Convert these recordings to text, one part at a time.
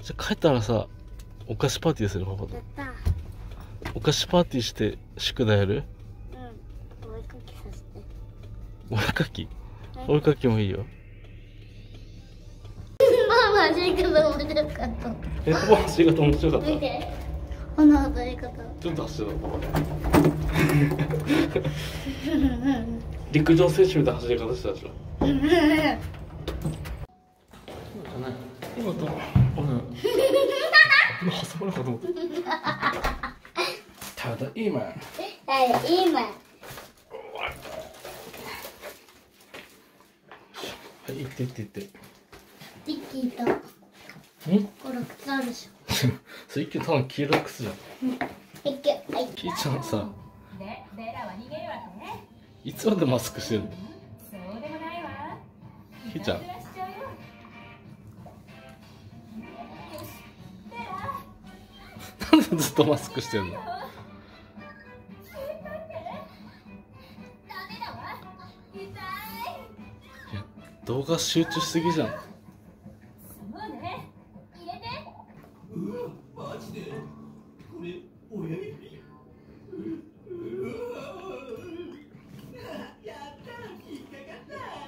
じゃあ帰ったらさ、お菓子パーティーするパパと。 やった。 お菓子パーティーして宿題やる？ うん。お絵かきさせて。 お絵かき？お絵かきもいいよ。 ママ走り方面白かった。 パパ走り方面白かった。 見て。この走り方。 ちょっと走るのパパ。陸上選手みたいな走り方してたでしょ。今と、今挟まなかったと思った。ただ今。 今。 はい、行って行って行って。 リッキーと。これ靴あるでしょ。 それ一挙ただの黄色い靴じゃん。キイちゃんさ、いつまでマスクしてるの？キイちゃん。なんでずっとマスクしてるの？いや、動画集中しすぎじゃん。 マジでこれ親指やった引っかか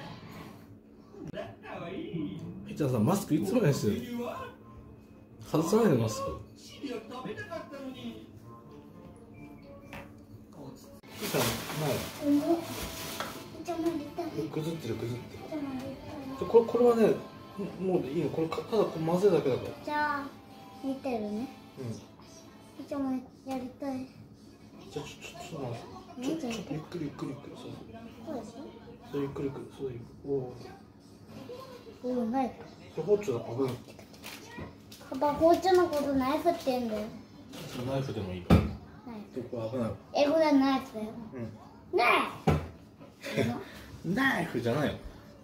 ったかわいい。 キイちゃんさ、マスクいつまでしてるの？外さないでマスク。 シリア食べたかったのに。 キイちゃん、ぐずってるぐずってる。これはね、もういいの。これただこう混ぜるだけだから。 じゃあ見てるね。じゃあもやりたい。 じゃあちょっとゆっくりゆっくりゆっくり。そうゆっくりゆっくり。そういう。 おお、ナイフ。包丁だ。危ない。 パパ、包丁のことナイフって言うんだよ。 ナイフでもいいから。 ナイフ。 これ危ない。 英語ではナイフだよ。ナイフ。 ナイフじゃないよ。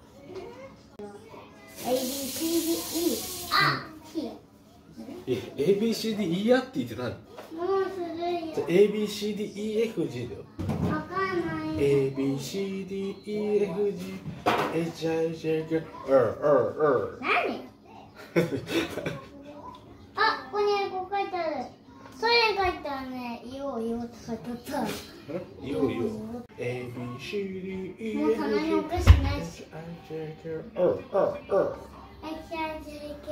A B C D E あ、T。 A B C D E やって言ってたの。 もうするよ。 A B C D E F G だよ。 わかんないよ。 A B C D E F G H I J K L。 何？あ、ここに英語書いてある。それ書いてあるね。いよって書いてあった。 いいよ。A B C D E もう F 棚にお G 菓子ないし。 H I J K L。 HIJK。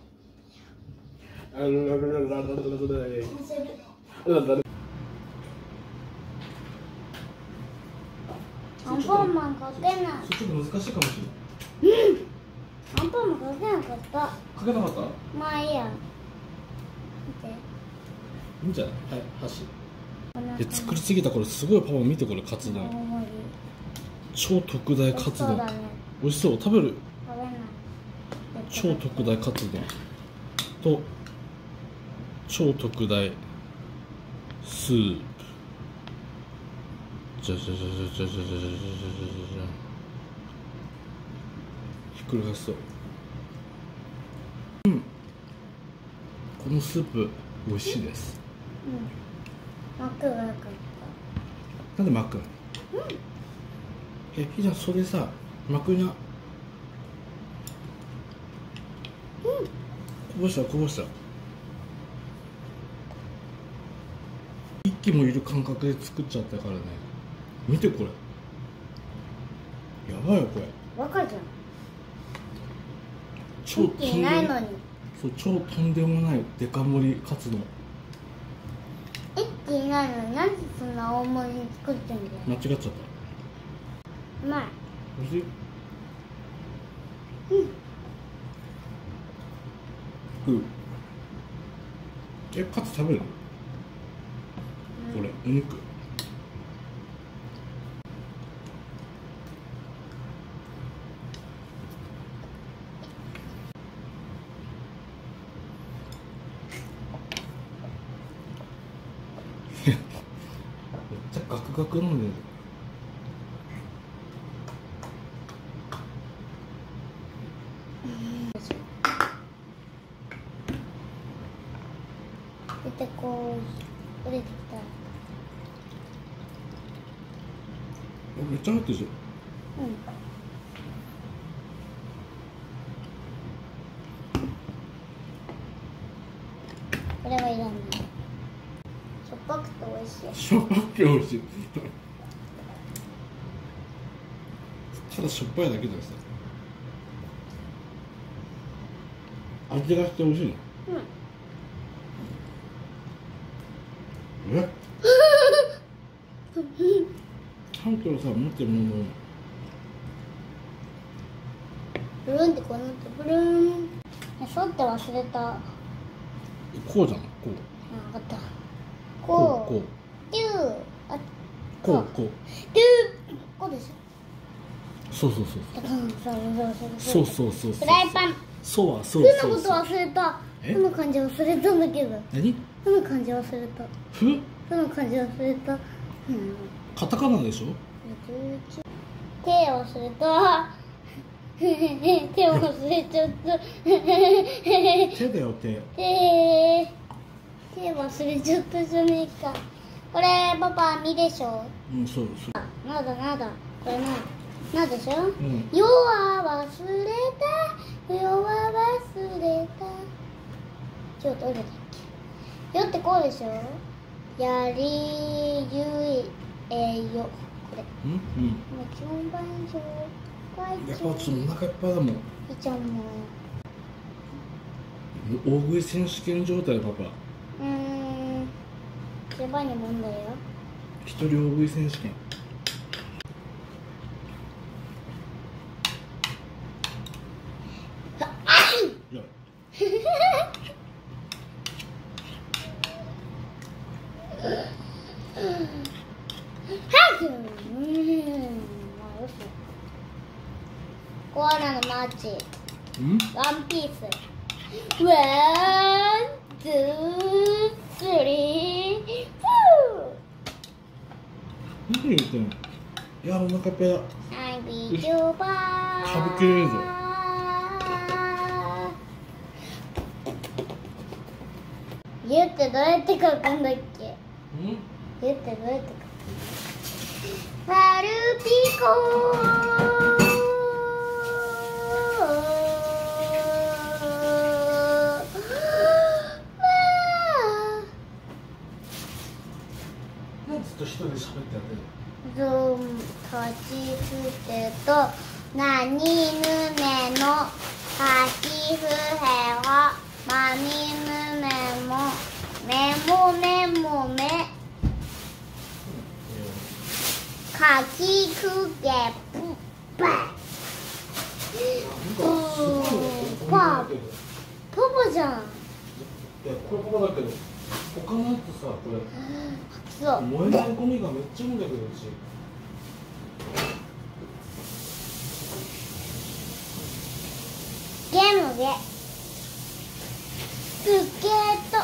アンパンマン書けない。 ちょっと難しいかもしれない。 アンパンマン書けなかった。 書けなかった？ まあいいや。見て。 いいんじゃない？はい、箸。作りすぎた。これすごい。パパ見て、これカツ丼。超特大カツ丼。美味しそう。食べる？ 食べない。 超特大カツ丼と超特大スープ。じゃひっくり返すと、このスープ美味しいです。 マックがよかった。 なんでマックなの？ひーちゃん、それさ、マックにこぼした。一気もいる感覚で作っちゃったからね。見てこれ、やばいよこれ。 バカじゃん。 超とんないのに。 そう、超とんでもないデカ盛りカツ丼。 一気いないのになんでそんな大盛りに作ってんだよ。 間違っちゃった。 うまい。 おいしい？カツ食べる？これお肉。めっちゃガクガク飲んでる。 出てこう。出てきた。 めっちゃ入ってるじゃん。 れはいらない。しょっぱくて美味しい。 しょっぱくて美味しい。ただしょっぱいだけだよさ。味がして美味しいの。え？ちゃんとさ持ってるもの。 ブルンってこうなってブルン。そって忘れた。 こうじゃん、こう。 あ、分かった。 こう、ここう。 う。 デュー。あ、 こう、こう。 デュー。こうでしょ。 そうそうそう。そうそうそうそう。 フライパン。 そうはそうふそう。 のこと忘れた。 え？ ふの漢字忘れたんだけど。 何？ ふの漢字忘れた。 ふ？ ふの漢字忘れた。 カタカナでしょ？ 手忘れた。手忘れちゃった。 手だよ手。 手忘れちゃったじゃねえか。これパパみでしょ。 うん、そうそう。 なだこれなでしょ。 うん。 夜は忘れた。夜は忘れた。ちょっとどれだっけ。夜ってこうでしょ。やりゆいよ。これ。 うん。 もう基本版上。 やっぱちょっとお腹いっぱいだもん。 いいちゃんも。 大食い選手権状態パパ。 やばいね問題よ。 一人大食い選手権。いや。 コアラのマーチ。 うん？ ワンピース。ワン、ツー、スリー、フ何言ってんの？いや、お腹いっぱいだ。 ー。I beat you by。 歌舞伎映像。 ゆってどうやって書くんだっけ？ うん？ ゆってどうやって書く？ワルピコー。 ずっと一人で喋ってやってる。 ズーム勝ちふてとなにぬねのはしふへはまにぬねもめもめもめかきくけぷぱパパじゃん。 いや、これパパだけど、他のやつさ、これ。 そう燃えないゴミがめっちゃ多いんだけど、うち。 ゲームでスケート。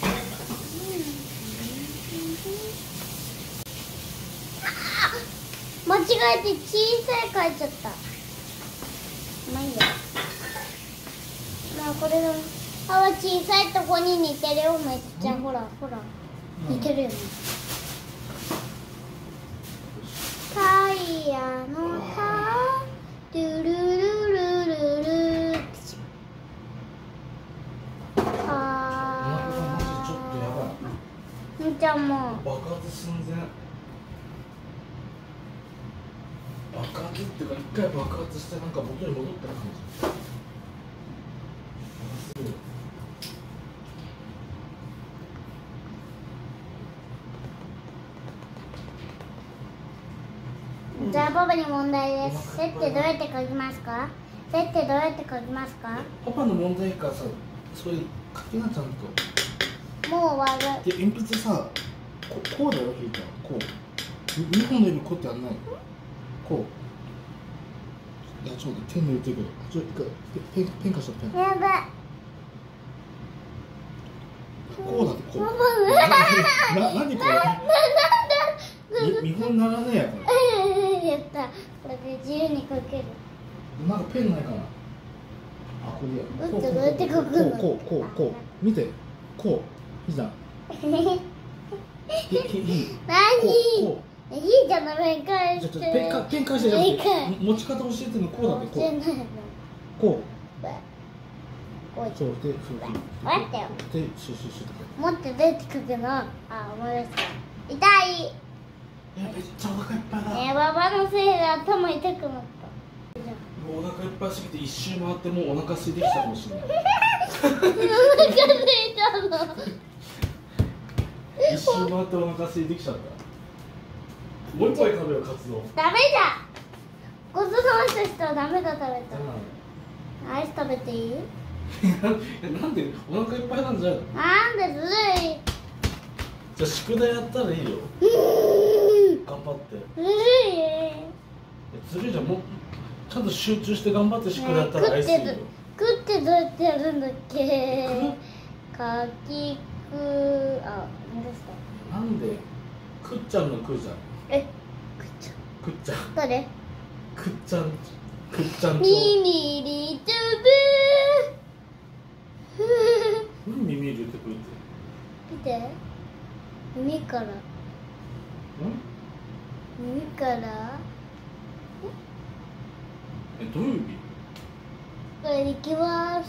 間違えて小さい書いちゃった。まあいいや。まあこれの歯は小さいとこに似てるよ。めっちゃほら似てるよね。タイヤのタドゥルルルルルお腹がマジちょっとやばい。 みーちゃんも爆発寸前。爆発っていうか、一回爆発してなんか元に戻った感じ。 じゃあパパに問題です。設定どうやって書きますか？設定どうやって書きますか？ パパの問題かさ、それ書きなちゃんと。 もう終わる。 で、鉛筆さ、こうだよ、ひーちゃん。こう。2本の指こうやってやんない。こう。いや、ちょっと手抜いてるけど。ちょっとペン貸したペン。 やばい。 こうだってこう。 パパ何これ。見本ならねえやこれ。 やった。これで自由に書ける。 なんかペンないかな。あ、これや。 どうやって書くの？ こう。見て。こう。いいじゃん。 何？ こう。 いいじゃん、ペン返して。 ペン返してじゃなくて持ち方教えてんのこうだってこう。こう。 こうそうで、 待ってよ。 で、シュシュシュとか。 持って出てくるの。あ、思い出した。痛い。 めっちゃお腹いっぱいだ。 ババのせいで頭痛くなった。 もうお腹いっぱいすぎて一周回ってもうお腹空いてきたかもしれない。 お腹空いたの。 一周回ってお腹空いてきちゃった。もう一杯食べよう、カツ丼。 ダメだ。ごちそうさまでした。ダメだ、食べた。アイス食べていい？ なんでお腹いっぱいなんじゃないの？ なんでずるい。 じゃあ宿題やったらいいよ。頑張って。 ずるい。 ずるいじゃん、もうちゃんと集中して頑張って宿題やったらアイスいいよ。 食ってどうやってやるんだっけ？かきくあ、何ですか？ なんでくっちゃんのくじゃん。 え、 くっちゃん。 誰？ くっちゃん。くっちゃんと。 ミミリトゥブー。 何耳入れてくるって。 見て。耳から。耳から。 え、どういう意味？ これできます。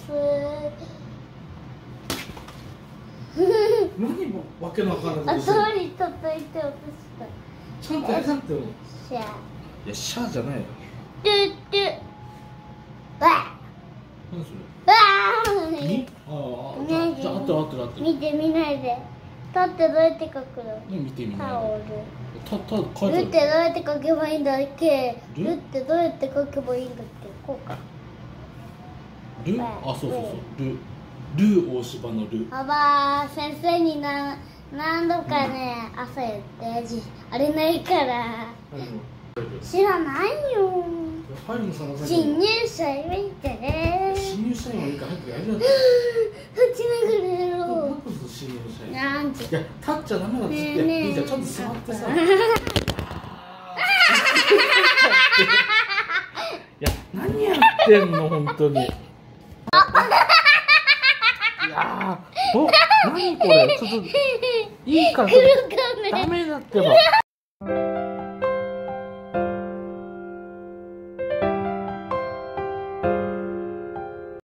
何もわけのわからない。 頭に叩いて落とした。 ちゃんとやりなってよ。 シャー。 いや、シャーじゃないよ。 トゥットゥ。わ何そっ。われ？に？ああ、じゃあ合ってる合ってる合ってる。 見て見ないで。立ってどうやって書くの？ 見てみなタオル。 書いてルってどうやって書けばいいんだっけ？ ルルってどうやって書けばいいんだっけ？こうか。 ル？あ、そうそうそう。ル大芝のル。 パパ先生に何度かね、朝言ってあれないから知らないよ。 入るの探さ新入社員見て。 新入社員はいいから早くやりなって。 8年ぐらいやろなんで新入社員？ なんて。 いや、立っちゃダメだっつって。 ねえねえいいじゃん、ちゃんと座ってさ。いや、何やってんの本当に。いやー、何これ、ちょっといいからダメだってば。